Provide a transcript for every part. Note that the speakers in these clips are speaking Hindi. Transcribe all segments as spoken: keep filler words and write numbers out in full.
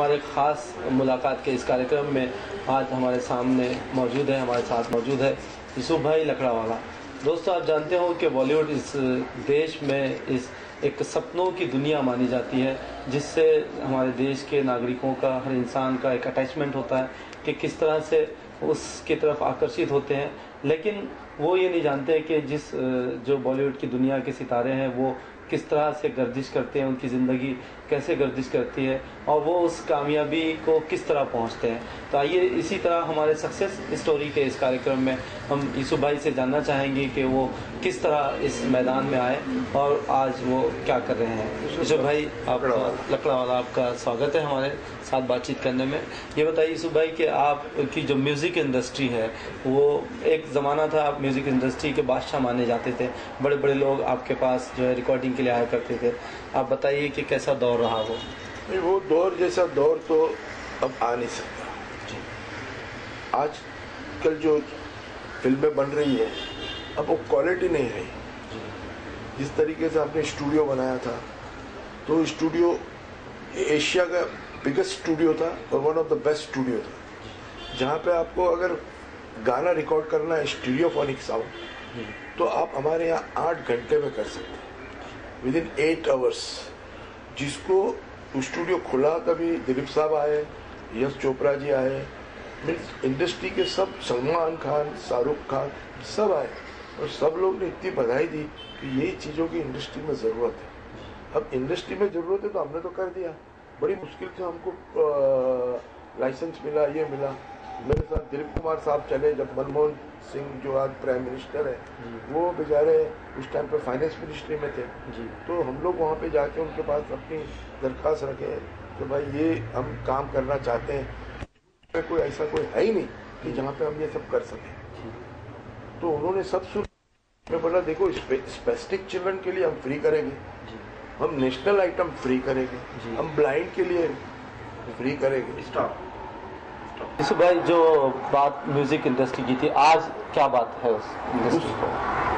हमारे ख़ास मुलाकात के इस कार्यक्रम में आज हमारे सामने मौजूद है, हमारे साथ मौजूद है यूसुफ भाई लकड़ावाला। दोस्तों, आप जानते हो कि बॉलीवुड इस देश में इस एक सपनों की दुनिया मानी जाती है, जिससे हमारे देश के नागरिकों का, हर इंसान का एक अटैचमेंट होता है कि किस तरह से उसकी तरफ आकर्षित होते हैं। लेकिन वो ये नहीं जानते कि जिस जो बॉलीवुड की दुनिया के सितारे हैं वो किस तरह से गर्दिश करते हैं, उनकी ज़िंदगी कैसे गर्दिश करती है और वो उस कामयाबी को किस तरह पहुंचते हैं। तो आइए इसी तरह हमारे सक्सेस स्टोरी के इस कार्यक्रम में हम यूसुफ भाई से जानना चाहेंगे कि वो किस तरह इस मैदान में आए और आज वो क्या कर रहे हैं। यूसुफ भाई, आप लकड़ावाला, आपका स्वागत है हमारे साथ बातचीत करने में। ये बताइए यूसुफ भाई कि आपकी जो म्यूज़िक इंडस्ट्री है वो एक ज़माना था, आप म्यूज़िक इंडस्ट्री के बादशाह माने जाते थे, बड़े बड़े लोग आपके पास जो है रिकॉर्डिंग के लिए आया करते थे। आप बताइए कि कैसा दौर रहा वो। नहीं, वो दौर जैसा दौर तो अब आ नहीं सकता। आज कल जो फिल्में बन रही है अब वो क्वालिटी नहीं रही। जिस तरीके से आपने स्टूडियो बनाया था, तो स्टूडियो एशिया का बिगेस्ट स्टूडियो था और one of the best studio था, जहाँ पे आपको अगर गाना रिकॉर्ड करना है स्टीरियोफोनिक साउंड, तो आप हमारे यहाँ आठ घंटे में कर सकते हैं, विद इन एट आवर्स। जिसको स्टूडियो खुला तभी दिलीप साहब आए, यश चोपड़ा जी आए, मीन्स इंडस्ट्री के सब, सलमान खान, शाहरुख खान, सब आए और सब लोग ने इतनी बधाई दी कि यही चीज़ों की इंडस्ट्री में ज़रूरत है। अब इंडस्ट्री में ज़रूरत है तो हमने तो कर दिया। बड़ी मुश्किल से हमको लाइसेंस मिला, ये मिला। मेरे साथ दिलीप कुमार साहब चले जब मनमोहन सिंह जो आज प्राइम मिनिस्टर है, वो बेचारे उस टाइम पे फाइनेंस मिनिस्ट्री में थे, तो हम लोग वहाँ पे जाके उनके पास अपनी दरख्वास्त रखे कि भाई ये हम काम करना चाहते हैं, कोई ऐसा कोई है ही नहीं कि जहाँ पे हम ये सब कर सकें। तो उन्होंने सब सुन। मैं बोला देखो, स्पेसिफिक चिल्ड्रन के लिए हम फ्री करेंगे, हम नेशनल आइटम फ्री करेंगे, हम ब्लाइंड के लिए फ्री करेंगे। यूसुफ भाई, जो बात म्यूजिक इंडस्ट्री की थी, आज क्या बात है उस इंडस्ट्री को?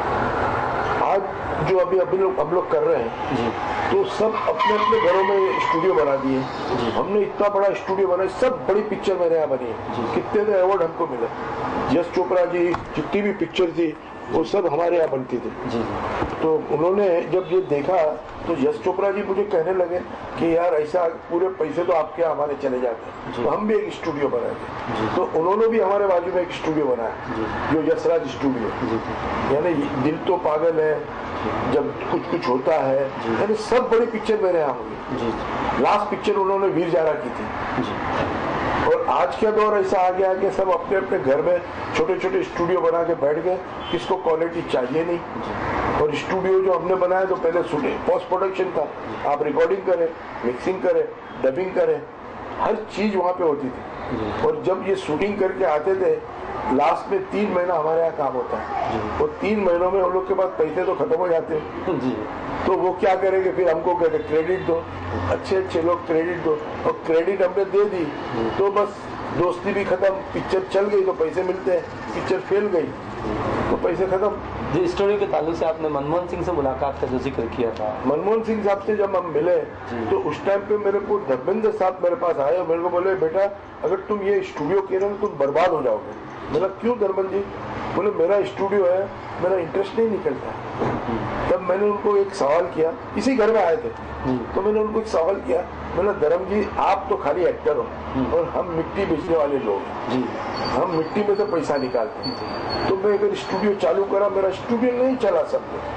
आज जो अभी अभी लोग अब लोग कर रहे हैं जी, तो सब अपने अपने घरों में स्टूडियो बना दिए। हमने इतना बड़ा स्टूडियो बनाया, सब बड़ी पिक्चर मेरे यहाँ बनी है। कितने तो अवार्ड हमको मिले। यश चोपड़ा जी जितनी भी पिक्चर थी वो सब हमारे यहाँ बनती थी जी। तो उन्होंने जब ये देखा तो यश चोपड़ा जी मुझे कहने लगे कि यार ऐसा पूरे पैसे तो आपके हमारे चले जाते हैं, तो हम भी एक स्टूडियो बनाएंगे। तो उन्होंने भी हमारे बाजू में एक स्टूडियो बनाया जो यशराज स्टूडियो, यानी दिल तो पागल है, जब कुछ कुछ होता है, यानी सब बड़ी पिक्चर मेरे यहाँ होगी। लास्ट पिक्चर उन्होंने वीर जारा की थी। और आज का दौर ऐसा आ गया कि सब अपने अपने घर में छोटे छोटे स्टूडियो बना के बैठ गए, किसको क्वालिटी चाहिए नहीं। और स्टूडियो जो हमने बनाया तो पहले शूटिंग पोस्ट प्रोडक्शन था, आप रिकॉर्डिंग करें, मिक्सिंग करें, डबिंग करें, हर चीज वहाँ पे होती थी। और जब ये शूटिंग करके आते थे, लास्ट में तीन महीना हमारे यहाँ काम होता है, और तीन महीनों में हम लोग के पास पैसे तो खत्म हो जाते हैं। तो वो क्या करेंगे, फिर हमको कहते क्रेडिट दो, अच्छे अच्छे लोग क्रेडिट दो, और क्रेडिट हमने दे दी तो बस दोस्ती भी खत्म, पिक्चर चल गई तो पैसे मिलते हैं, पिक्चर फेल गई तो पैसे खत्म। जी, स्टोरी के ताल्लुक से आपने मनमोहन सिंह से मुलाकात का जो जिक्र किया था, मनमोहन सिंह साहब से जब हम मिले तो उस टाइम पे मेरे को धर्मेंद्र साहब मेरे पास आए और मेरे को बोले, बेटा अगर तुम ये स्टूडियो किए ना तुम बर्बाद हो जाओगे। मैंने क्यों धर्मेंद्र जी? बोले मेरा स्टूडियो है, मेरा इंटरेस्ट नहीं निकलता। तब मैंने उनको एक सवाल किया, इसी घर में आए थे, तो मैंने उनको एक सवाल किया, मैंने धर्म जी आप तो खाली एक्टर हो और हम मिट्टी बेचने वाले लोग हैं, हम मिट्टी में से पैसा निकालते हैं, तो मैं अगर स्टूडियो चालू करा, मेरा स्टूडियो नहीं चला सकते।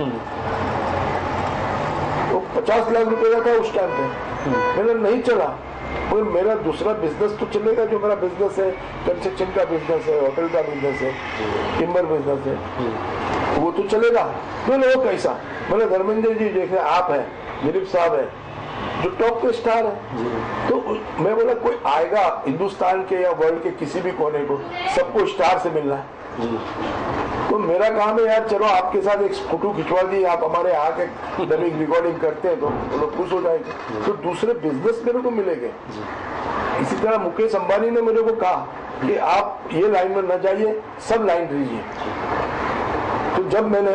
वो पचास लाख रुपए का था उस टाइम पे, मैंने नहीं चला। और मेरा दूसरा बिजनेस तो चलेगा, जो मेरा बिजनेस है कंस्ट्रक्शन का बिजनेस है, होटल का बिजनेस है, टिम्बर बिजनेस है, वो तो चलेगा। तो लोग कैसा? मैंने धर्मेंद्र जी जैसे आप हैं, दिलीप साहब है जो टॉप के स्टार है, तो मैं बोला कोई आएगा हिंदुस्तान के या वर्ल्ड के किसी भी कोने को, सबको स्टार से मिलना है। तो मेरा काम है यार, चलो आपके साथ एक फोटो खिंचवा दी, आप हमारे आके डबिंग रिकॉर्डिंग करते हैं तो लोग खुश हो जाएंगे, तो दूसरे बिजनेस मेरे को मिलेंगे। इसी तरह मुकेश अंबानी ने मेरे को कहा कि आप ये लाइन में न जाइए, सब लाइन दीजिए। तो जब मैंने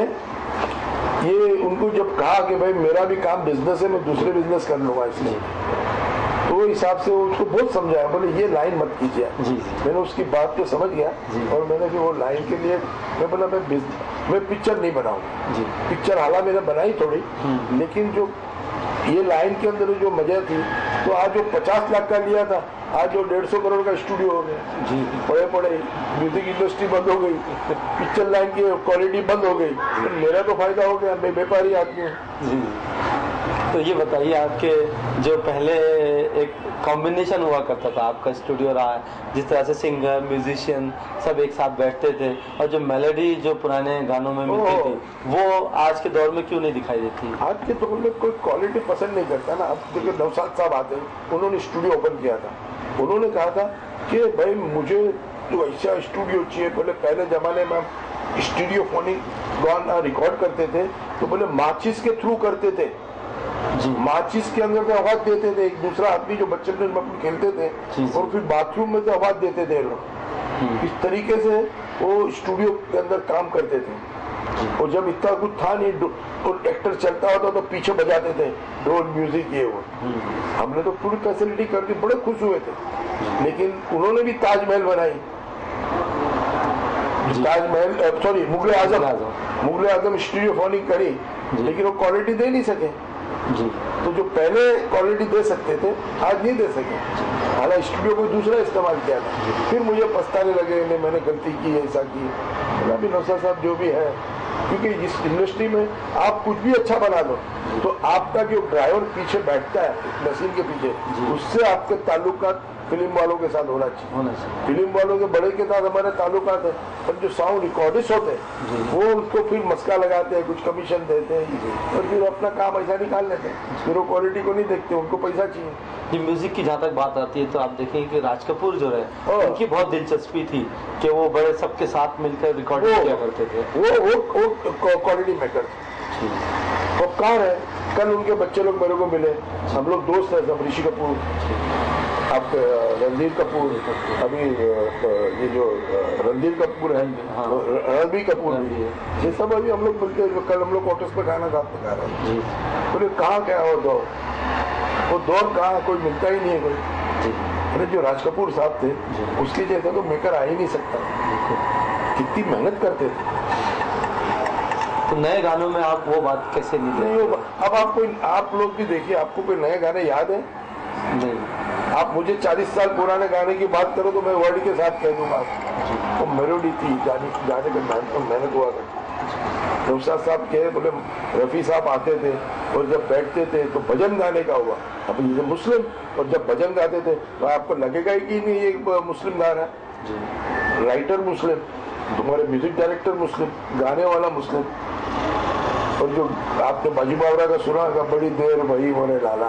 ये उनको जब कहा कि भाई मेरा भी काम बिजनेस है, मैं दूसरे बिजनेस कर लूंगा, इसलिए तो वो हिसाब से वो उसको बहुत समझाया, बोले ये लाइन मत कीजिए। मैंने उसकी बात को समझ गया और मैंने फिर वो लाइन के लिए मैं बोला मैं मैं पिक्चर नहीं बनाऊंगा। पिक्चर हालांकि मैंने बनाई थोड़ी, लेकिन जो ये लाइन के अंदर जो मजा थी, तो आज जो पचास लाख का लिया था, आज जो डेढ़ सौ करोड़ का स्टूडियो हो गया जी, पड़े पड़े म्यूजिक इंडस्ट्री बंद हो गई, पिक्चर लाइन की क्वालिटी बंद हो गई, तो मेरा तो फायदा हो गया, मैं व्यापारी आदमी हूँ। तो ये बताइए, आपके जो पहले एक कॉम्बिनेशन हुआ करता था, आपका स्टूडियो रहा है, जिस तरह से सिंगर म्यूजिशियन सब एक साथ बैठते थे और जो मेलोडी जो पुराने गानों में मिलती थी, वो आज के दौर में क्यों नहीं दिखाई देती? आज के दौर में कोई क्वालिटी पसंद नहीं करता ना। अब देखिए नौशाद साहब आते हैं, उन्होंने स्टूडियो ओपन किया था, उन्होंने कहा था कि भाई मुझे तो ऐसा स्टूडियो चाहिए। बोले पहले जमाने में हम स्टूडियो फोनिक गाना रिकॉर्ड करते थे तो बोले माचिस के थ्रू करते थे, माचिस के अंदर तो आवाज देते थे, एक दूसरा आदमी जो बच्चे में खेलते थे और फिर बाथरूम में तो आवाज देते थे लोग। इस तरीके से वो स्टूडियो के अंदर काम करते थे और जब इतना कुछ था नहीं, और एक्टर चलता होता तो पीछे बजाते थे ढोल म्यूजिक ये वो। हमने तो पूरी फैसिलिटी करके बड़े खुश हुए थे, लेकिन उन्होंने भी ताजमहल बनाई, ताजमहल सॉरी मुगल आजम मुगल आजम स्टूडियो फोनिक करी, लेकिन वो क्वालिटी दे नहीं सके जी। तो जो पहले क्वालिटी दे सकते थे आज नहीं दे सके, हालांकि स्टूडियो को दूसरा इस्तेमाल किया था। फिर मुझे पछताने लगे, नहीं मैंने गलती की, ऐसा की। अभी नौशाद साहब जो भी है, क्योंकि इस इंडस्ट्री में आप कुछ भी अच्छा बना दो तो आपका जो ड्राइवर पीछे बैठता है मशीन के पीछे, उससे आपके ताल्लुकात फिल्म वालों के साथ होना चाहिए। फिल्म वालों के बड़े के साथ हमारे ताल्लुकात है, पर जो साउंड रिकॉर्डिस्ट होते हैं वो उनको फिर मस्का लगाते हैं, कुछ कमीशन देते हैं और फिर अपना काम ऐसा निकाल लेते हैं, फिर वो क्वालिटी को नहीं देखते, उनको पैसा चाहिए। ये म्यूजिक की जहाँ तक बात आती है तो आप देखेंगे कि राज कपूर जो है उनकी बहुत दिलचस्पी थी कि वो बड़े सबके साथ मिलकर रिकॉर्डिंग किया करते थे। वो वो वो क्वालिटी मेकर वो कौन है? कल उनके बच्चे लोग मेरे को मिले, हम लोग दोस्त हैं सब, ऋषि कपूर, आप रणधीर कपूर, अभी ये जो रणधीर कपूर है, रणबीर कपूर, ये सब अभी हम लोग मिलते, कल हम लोग क्वार्टर्स पे खाना खा खा रहे हैं। बोले कहाँ क्या वो दौर, वो दौर कहाँ, कोई मिलता ही नहीं है कोई। अरे जो राज कपूर साहब थे उसके जैसा तो मेकर आ ही नहीं सकता, कितनी मेहनत करते थे। तो नए गानों में आप वो बात कैसे नहीं नहीं हो? अब आप कोई आप लोग भी देखिए, आपको कोई नए गाने याद है? नहीं। आप मुझे चालीस साल पुराने गाने की बात करो तो मैं वर्ड के साथ कह दूंगा। तो मेलोडी थी, गाने गाने का मेहनत हुआ करती। नौशाद साहब के बोले रफी साहब आते थे और जब बैठते थे तो भजन गाने का हुआ। अब ये मुस्लिम, और जब भजन गाते थे तो आपको लगेगा ही कि नहीं ये मुस्लिम गा रहा है। राइटर मुस्लिम, तुम्हारे म्यूजिक डायरेक्टर मुस्लिम, गाने वाला मुस्लिम। और जो आपने बाजी बावरा का सुना का बड़ी देर वही मोने लाला,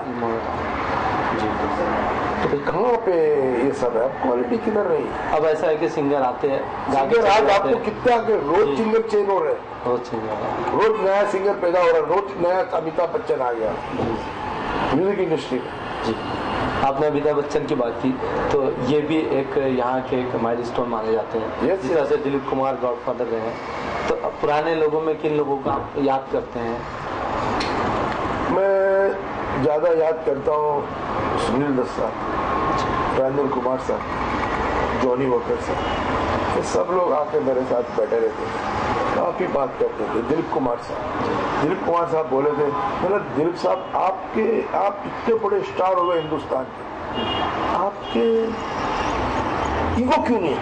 तो कहाँ पे ये सब है? क्वालिटी किधर रही? अब ऐसा है कि सिंगर आते हैं, सिंगर आज आपको कितना रोज सिंगर चेंज हो रहे हैं, रोज सिंगर, रोज नया सिंगर पैदा हो रहा है, रोज नया अमिताभ बच्चन आ गया म्यूजिक इंडस्ट्री में जी। आपने अमिताभ बच्चन की बात की तो ये भी एक यहाँ के एक माइलस्टोन माने जाते हैं। yes, जिस तरह से दिलीप कुमार गॉडफादर रहे हैं, तो पुराने लोगों में किन लोगों को आप याद करते हैं? मैं ज्यादा याद करता हूँ सुनील दत्त साहब, राजेंद्र कुमार साहब, जॉनी वॉकर साहब, ये सब लोग आके मेरे साथ बैठे रहते थे, काफी बात करते थे। दिलीप कुमार साहब दिलीप कुमार साहब बोले थे, बोला दिलीप साहब आपके आप इतने बड़े स्टार हो गए हिंदुस्तान के, आपके ईगो क्यों नहीं?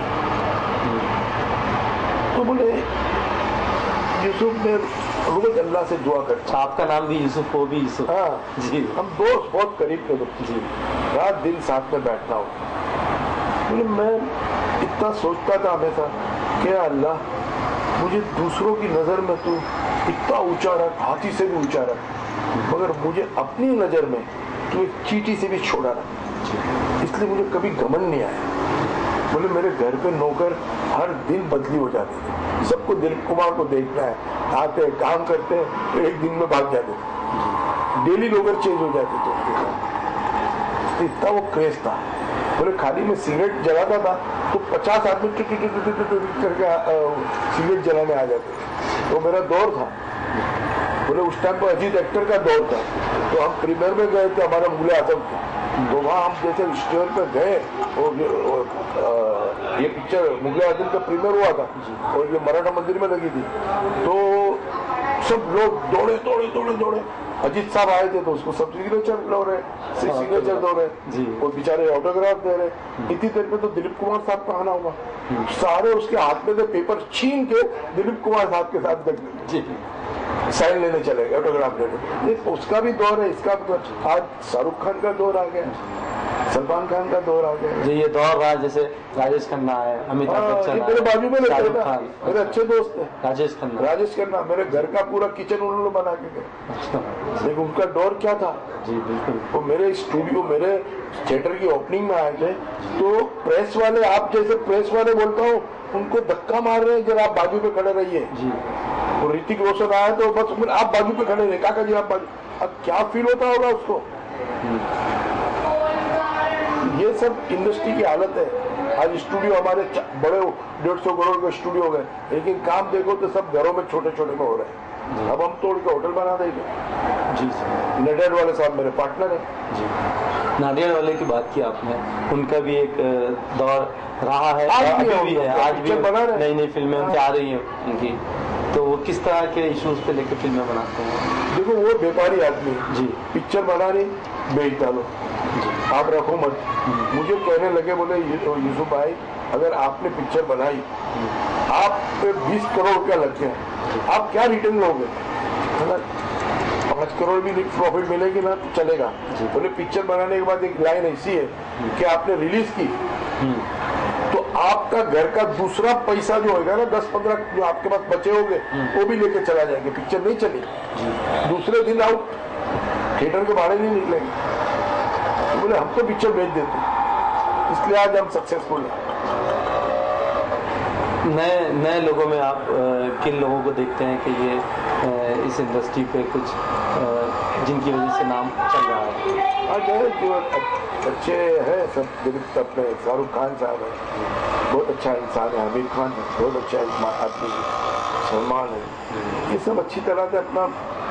तो बोले यूसुफ ने रोज अल्लाह से दुआ करता। आपका नाम भी यूसुफ, वो भी यूसुफ। हाँ जी। हम दोस्त बहुत करीब थे जी, रात दिन साथ में बैठना हो। बोले मैं इतना सोचता था हमेशा कि अल्लाह मुझे दूसरों की नजर में तू इतना ऊंचा रख, हाथी से भी ऊंचा रख, मगर मुझे अपनी नजर में तू एक चींटी से भी छोड़ा रख, इसलिए मुझे कभी घमंड नहीं आया। बोले मेरे घर पे नौकर हर दिन बदली हो जाते थे, सबको दिलीप कुमार को देखना है, आते काम करते हैं, तो एक दिन में भाग जाते थे, डेली नौकर चेंज हो जाते थे, इतना वो क्रेज था। बोले खाली में सिगरेट जलाता था तो पचास आदमी करके सिगरेट जलाने आ जाते थे, तो मेरा दौर था। बोले उस टाइम पर अजीत एक्टर का दौर था, तो हम प्रीमियर में गए थे, हमारा मुगल आजम थे, तो वहाँ हम जैसे स्टेज पर गए और, और आ, ये पिक्चर मुगले आजम का प्रीमियर हुआ था और ये मराठा मंदिर में लगी थी, तो सब लोग दौड़े दौड़े दौड़े दौड़े अजीत साहब आए थे तो उसको सब सिग्नेचर लो रहे सिग्नेचर दो रहे और बेचारे ऑटोग्राफ दे रहे। इतनी देर में तो दिलीप कुमार साहब का आना हुआ, सारे उसके हाथ में से पेपर छीन के दिलीप कुमार साहब के साथ रख साइन लेने चले गए, ऑटोग्राफ लेने। उसका भी दौर है, इसका भी दौर। आज शाहरुख खान का दौर आ गया, सलमान खान का दौर आ गया। जो ये दौर रहा जैसे राजेश खन्ना है, अमिताभ बच्चन है, मेरे बाजू में शाहरुख खान, मेरे अच्छे दोस्त है राजेश खन्ना राजेश खन्ना मेरे घर का पूरा किचन उन्होंने बना के गए। लेकिन उनका दौर क्या था जी बिल्कुल। वो मेरे स्टूडियो मेरे थिएटर की ओपनिंग में आए थे तो प्रेस वाले, आप जैसे प्रेस वाले बोलता हूँ, उनको धक्का मार रहे हैं जरा आप बाजू पे खड़े रहिए जी। वो ऋतिक रोशन आया तो बस आप बाजू पे खड़े रहे, काका जी आप बाजू। अब क्या फील होता होगा उसको। ये सब इंडस्ट्री की हालत है। आज स्टूडियो हमारे बड़े डेढ़ सौ करोड़ के स्टूडियो गए, लेकिन काम देखो तो सब घरों में छोटे छोटे में हो रहे हैं। अब हम तोड़ के होटल बना देंगे जी। नडियाड वाले साहब मेरे पार्टनर है जी। नाडियाड वाले की बात की आपने, उनका भी एक दौर रहा है, आज अभी भी भी है, आज भी बना रहे, नई नई फिल्में उनकी आ रही हैं उनकी। तो वो किस तरह के इश्यूज पे लेकर फिल्में बनाते हैं? देखो वो व्यापारी आदमी जी, पिक्चर बना रही बेच डालो, आप रखो मत। मुझे कहने लगे, बोले यूसुफ भाई अगर आपने पिक्चर बनाई, आप पे बीस करोड़ रुपया लग गया, आप क्या रिटर्न लोगे? पांच करोड़ भी प्रॉफिट मिलेगी ना तो चलेगा। बोले पिक्चर बनाने के बाद एक लाइन ऐसी है कि आपने रिलीज की तो आपका घर का दूसरा पैसा जो होगा ना, दस पंद्रह जो आपके पास बचे होंगे वो भी लेके चला जाएंगे। पिक्चर नहीं चली, दूसरे दिन आउट, थिएटर के भाड़े नहीं निकलेंगे। तो बोले हम तो पिक्चर बेच देते, इसलिए आज हम सक्सेसफुल हैं। नए नए लोगों में आप आ, किन लोगों को देखते हैं कि ये आ, इस इंडस्ट्री पे कुछ आ, जिनकी वजह से नाम चल रहा है? आज है जो अच्छे हैं सब, अपने शाहरुख खान साहब है, बहुत अच्छा इंसान है, आमिर खान है, बहुत अच्छा आदमी है, सलमान है, ये सब अच्छी तरह से अपना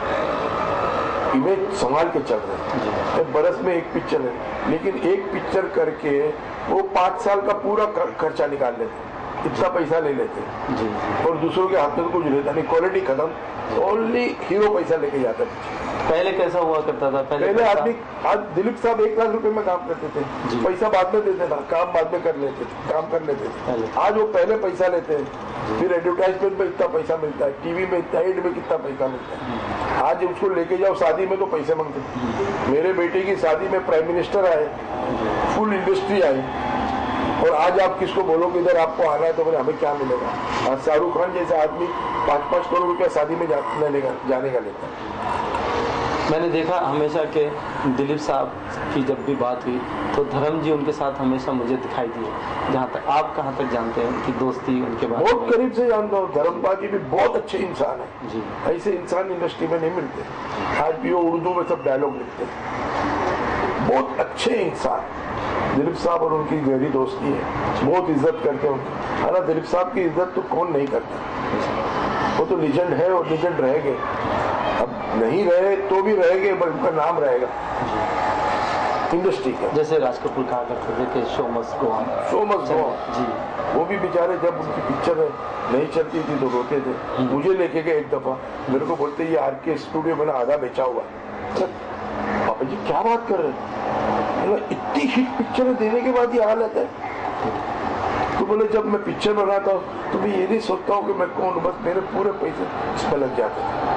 इमेज संभाल के चल रहे हैं। बरस में एक पिक्चर है, लेकिन एक पिक्चर करके वो पाँच साल का पूरा खर्चा निकाल लेते, इतना पैसा ले लेते जी, जी। और दूसरों के हाथ में तो कुछ रहता नहीं, क्वालिटी खत्म, ओनली हीरो पैसा लेके जाता है। पहले कैसा हुआ करता था? पहले, पहले आदमी, आज दिलीप साहब एक लाख रुपए में काम करते थे, पैसा बाद में देते था, काम बाद में कर लेते थे, काम कर लेते थे। आज वो पहले पैसा लेते हैं, फिर एडवर्टाइजमेंट में इतना पैसा मिलता है, टीवी में इतना, एड में कितना पैसा मिलता है। आज उसको लेके जाओ शादी में तो पैसे मांगते। मेरे बेटे की शादी में प्राइम मिनिस्टर आए, फुल इंडस्ट्री आई, और आज आप किसको बोलो कि इधर आपको आना है तो बोले हमें क्या मिलेगा? आज शाहरुख खान जैसे आदमी पाँच पाँच करोड़ रुपया शादी में जा, लेने का जाने का लेता है। मैंने देखा हमेशा के दिलीप साहब की जब भी बात हुई तो धर्म जी उनके साथ हमेशा मुझे दिखाई दिए। जहाँ तक आप कहाँ तक जानते हैं कि दोस्ती उनके बारे में? बहुत करीब से जानता हूँ। धर्मपा जी भी बहुत अच्छे इंसान है जी, ऐसे इंसान इंडस्ट्री में नहीं मिलते। आज भी वो उर्दू में सब डायलॉग लिखते हैं, बहुत अच्छे इंसान। दिलीप साहब और उनकी गहरी दोस्ती है, बहुत इज्जत करते हैं उनकी। है ना, दिलीप साहब की इज्जत तो कौन नहीं करता, वो तो लीजेंड है और लीजेंड रहेंगे। अब नहीं रहे तो भी रहेंगे, पर उनका नाम रहेगा इंडस्ट्री का। जैसे राज कपूर कहा करते थे कि show must go on, show must go on ji. वो भी बेचारे जब उनकी पिक्चर नहीं चलती थी तो रोते थे। मुझे लेके गए एक दफा, मेरे को बोलते ये आर के स्टूडियो मैंने आधा बेचा हुआ। पापा जी क्या बात कर रहे हैं, इतनी हिट पिक्चर देने के बाद ये हालत है? तो बोले जब मैं पिक्चर बनाता हूँ तो मैं ये नहीं सोचता हूँ कि मैं कौन हूँ, बस मेरे पूरे पैसे इस पर लग जाते थे,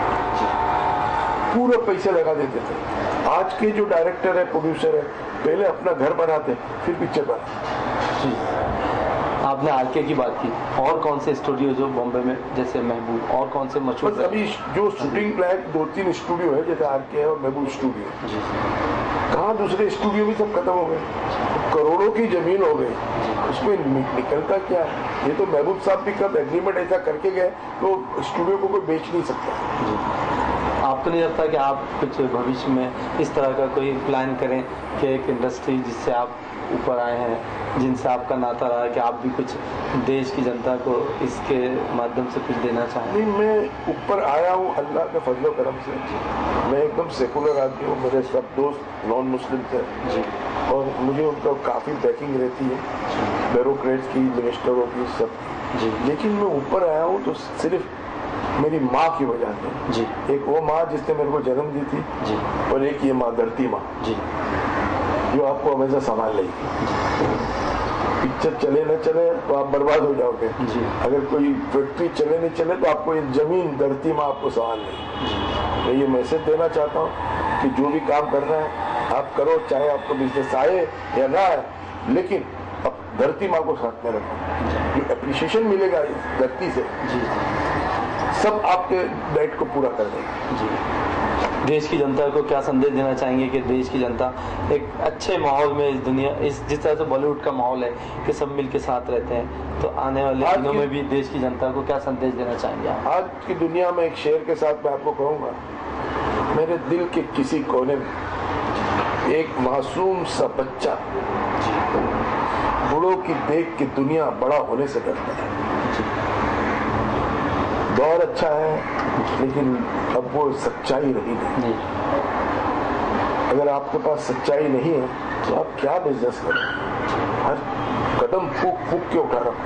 पूरे पैसे लगा देते थे। आज के जो डायरेक्टर है, प्रोड्यूसर है, पहले अपना घर बनाते फिर पिक्चर बनाते। आपने आरके की बात की, और कौन से स्टूडियो जो बॉम्बे में, जैसे महबूब, और कौन से मशहूर? अभी जो शूटिंग लायक दो तीन स्टूडियो है, जैसे आरके है और महबूब स्टूडियो। कहाँ दूसरे स्टूडियो भी सब खत्म हो गए, करोड़ों की जमीन हो गई, उसमें निकलता क्या है? ये तो महबूब साहब भी कब एग्रीमेंट ऐसा करके गए तो स्टूडियो को कोई बेच नहीं सकता। आपको नहीं लगता कि आप कुछ भविष्य में इस तरह का कोई प्लान करें कि एक इंडस्ट्री जिससे आप ऊपर आए हैं, जिनसे आपका नाता रहा है, कि आप भी कुछ देश की जनता को इसके माध्यम से कुछ देना चाहें? नहीं, मैं ऊपर आया हूँ अल्लाह के फजलो करम से। मैं एकदम सेकुलर आदमी हूँ, मेरे सब दोस्त नॉन मुस्लिम थे जी, और मुझे उनका काफ़ी बैकिंग रहती है, ब्यूरोक्रेट्स की, मिनिस्टरों की, सब जी। लेकिन मैं ऊपर आया हूँ तो सिर्फ मेरी माँ की वजह से जी। एक वो माँ जिसने मेरे को जन्म दी थी जी, और एक ये माँ, धरती माँ जी, जो आपको हमेशा संभाल लेगी। पिक्चर चले न चले तो आप बर्बाद हो जाओगे जी। अगर कोई फैक्ट्री चले नहीं चले तो आपको ये जमीन, धरती माँ आपको संभाल लेगी। मैं ये मैसेज देना चाहता हूँ कि जो भी काम कर रहे हैं आप करो, चाहे आपको बिजनेस आए या ना आए, लेकिन अब धरती माँ को साथ में रखो। जो एप्रिसिएशन मिलेगा इस धरती से जी, सब आपके डाइट को पूरा कर देगा जी। देश की जनता को क्या संदेश देना चाहेंगे कि देश की जनता एक अच्छे माहौल में, इस दुनिया, इस जिस तरह से बॉलीवुड का माहौल है कि सब मिल के साथ रहते हैं, तो आने वाले दिनों में भी देश की जनता को क्या संदेश देना चाहेंगे आप? आज की दुनिया में एक शेर के साथ मैं आपको कहूँगा, मेरे दिल के किसी कोने में एक मासूम सा बच्चा बूढ़ों की देख के दुनिया बड़ा होने से डरता है। दौर अच्छा है लेकिन अब वो सच्चाई रही नहीं। अगर आपके पास सच्चाई नहीं है तो आप क्या बिजनेस करें? हर कदम फूक फूक के उठा रहा।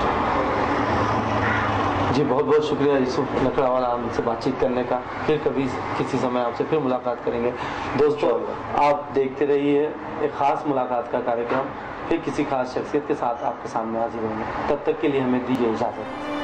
जी, बहुत बहुत शुक्रिया यूसुफ लकड़ावाला हमसे बातचीत करने का। फिर कभी किसी समय आपसे फिर मुलाकात करेंगे। दोस्तों, आप देखते रहिए एक खास मुलाकात का कार्यक्रम, फिर किसी खास शख्सियत के साथ आपके सामने हाजिर होंगे। तब तक के लिए हमें दीजिए इजाजत।